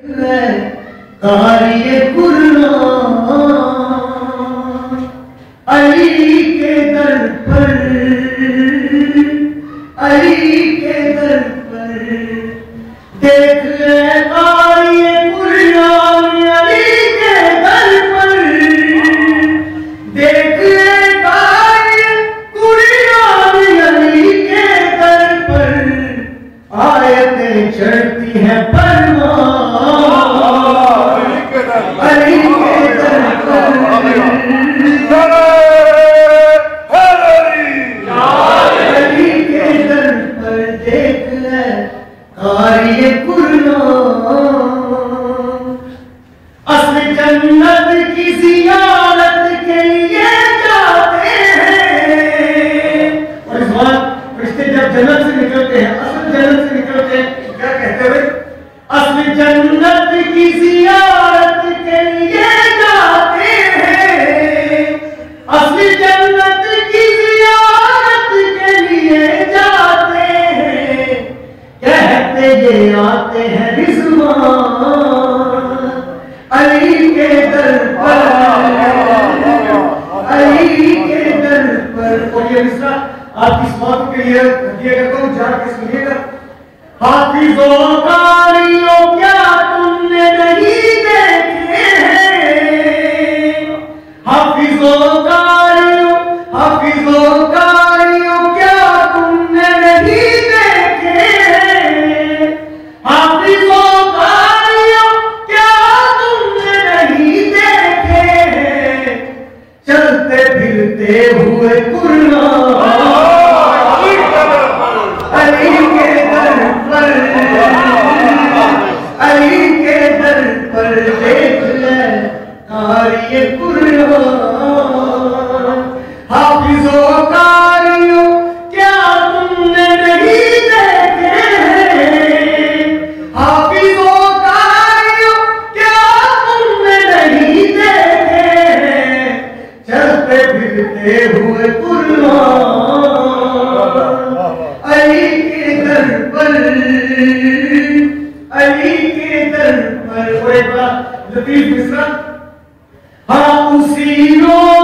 कार्य कुर्बान अली के दर पर, अली के दर पर देख ले कार्य कुर्बान अली के दर पर, देख ले कार्य कुर्बान अली के दर पर, आयतें चढ़ती हैं परवान अली के दर पर, अली के दर पर देख ले कार्य कुर्बान। असल जन्नत की जियारत के लिए जाते हैं, और इस बार रिश्ते जब जन्नत से निकलते हैं, असल जन्नत से निकलते हैं, क्या कहते हैं? असल जन्नत की जियारत के लिए जाते हैं, असली जन्नत की जियारत के लिए जाते हैं, कहते ये आते हैं रिज़वान अली के दर पर, अली के दर पर। और ये मिसरा आपकी समात के लिए दिया करता हूँ, जान के सुनिएगा। हाफिज़ों कारियों क्या तुमने नहीं देखे हैं, हाफिज़ों कारियों, हाफिज़ों कारियों क्या तुमने नहीं देखे हैं, हाफिज़ों कारियों क्या तुमने नहीं देखे हैं, चलते फिरते हुए कुर्बान अली के दर पर, अली के दर पर देख ले कार्य कुर्बान। हाफिज़ों कारियों क्या तुमने नहीं देखे हैं, हाफिज़ों कारियों क्या तुमने नहीं देखे हैं, चलते फिरते हुए कुर्बान अली के दर पर, अली के दर पर। और एक बड़ा लतीफ मिसरा, हाँ उसी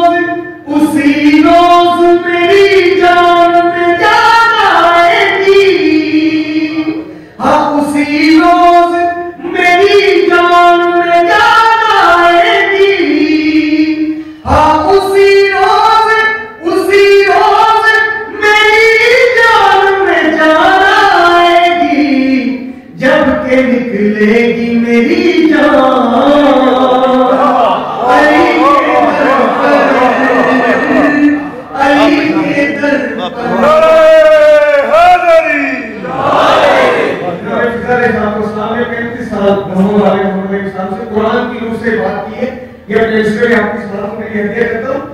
रोज मेरी जान में जान आएगी, हाँ उसी रोज मेरी जान में जान आएगी, हाँ उसी रोज मेरी जान में जान आएगी, जब के निकलेगी मेरी जान अली के दर पर, अली के दर पर। कुरान की रूह से बात की है, ये अपने इसलिए आपकी सलाह में हदिया करता हूँ।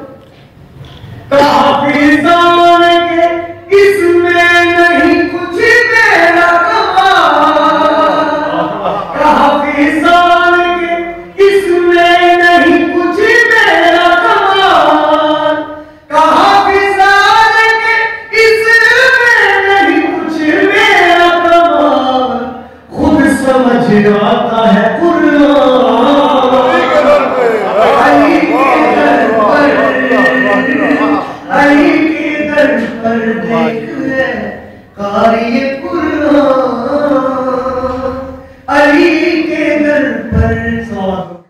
काफिज़ान के इसमें नहीं कुछ मेरा कमाल, काफिज़ान के इसमें नहीं कुछ मेरा कमाल, काफिज़ान के इसमें नहीं कुछ मेरा कमाल, खुद समझ आता है कुर्बान अली के दर पर, अली के दर पर देख ले कार्य कुर्बान अली के दर पर।